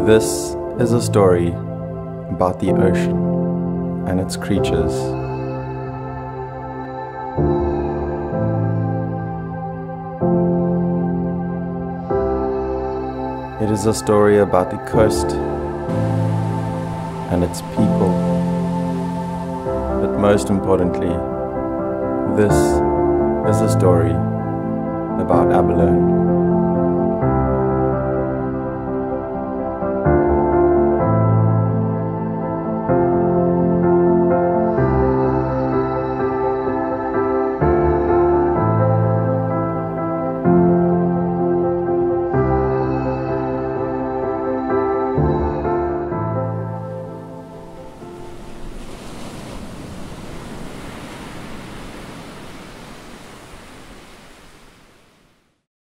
This is a story about the ocean and its creatures. It is a story about the coast and its people. But most importantly, this is a story about Abalone.